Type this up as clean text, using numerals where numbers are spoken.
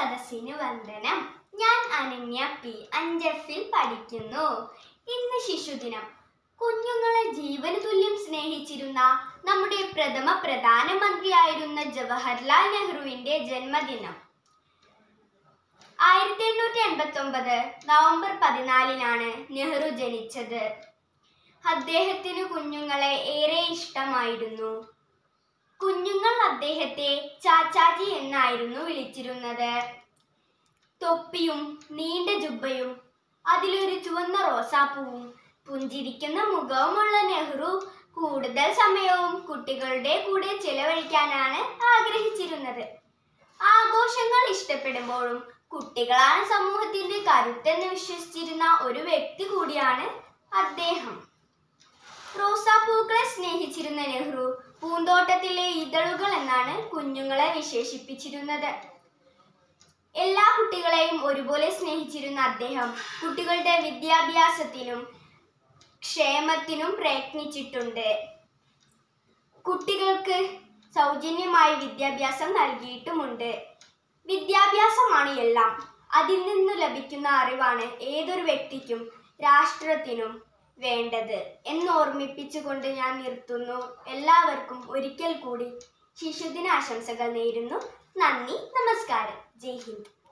സദസ്സിന് വന്ദനം. ഞാൻ അനന്യ പി. 5Fൽ പഠിക്കുന്നു. ഇന്ന് ശിശുദിനം. കുഞ്ഞുങ്ങളെ ജീവന് തുല്യം സ്നേഹിച്ചിരുന്ന നമ്മുടെ പ്രഥമ പ്രധാനമന്ത്രിയായിരുന്ന ജവഹർലാൽ നെഹ്റുവിന്റെ ജന്മദിനം. 1889 നവംബർ 14-നാണ് നെഹ്റു ജനിച്ചത്. അദ്ദേഹത്തിന് കുഞ്ഞുങ്ങളെ ഏറെ ഇഷ്ടമായിരുന്നു. കുഞ്ഞുങ്ങൾ അദ്ദേഹത്തെ ചാച്ചാജി എന്നായിരുന്നു വിളിച്ചിരുന്നത്. തൊപ്പിയും നീണ്ട ജുബ്ബയും അതിലൊരു ചുവന്ന റോസാപ്പൂവും പുഞ്ചിരിക്കുന്ന മുഖവുമുള്ള നെഹ്റു കൂടുതൽ സമയവും കുട്ടികളുടെ കൂടെ ചെലവഴിക്കാനാണ് ആഗ്രഹിച്ചിരുന്നത്. ആഘോഷങ്ങൾ ഇഷ്ടപ്പെടുമ്പോഴും കുട്ടികളാണ് സമൂഹത്തിന്റെ കരുത്തെന്ന് വിശ്വസിച്ചിരുന്ന ഒരു വ്യക്തി കൂടിയാണ് അദ്ദേഹം. റോസാപ്പൂക്കളെ സ്നേഹിച്ചിരുന്ന നെഹ്റു പൂന്തോട്ടത്തിലെ ഇതളുകൾ എന്നാണ് കുഞ്ഞുങ്ങളെ വിശേഷിപ്പിച്ചിരുന്നത്. എല്ലാ കുട്ടികളെയും ഒരുപോലെ സ്നേഹിച്ചിരുന്ന അദ്ദേഹം കുട്ടികളുടെ വിദ്യാഭ്യാസത്തിനും ക്ഷേമത്തിനും പ്രയത്നിച്ചിട്ടുണ്ട്. കുട്ടികൾക്ക് സൗജന്യമായി വിദ്യാഭ്യാസം നൽകിയിട്ടുമുണ്ട്. വിദ്യാഭ്യാസമാണ് എല്ലാം. അതിൽ നിന്ന് ലഭിക്കുന്ന അറിവാണ് ഏതൊരു വ്യക്തിക്കും രാഷ്ട്രത്തിനും വേണ്ടത് എന്ന് ഓർമ്മിപ്പിച്ചുകൊണ്ട് ഞാൻ നിർത്തുന്നു. എല്ലാവർക്കും ഒരിക്കൽ കൂടി ശിശുദിന ആശംസകൾ നേരുന്നു. നന്ദി, നമസ്കാരം. ജയ് ഹിന്ദ്.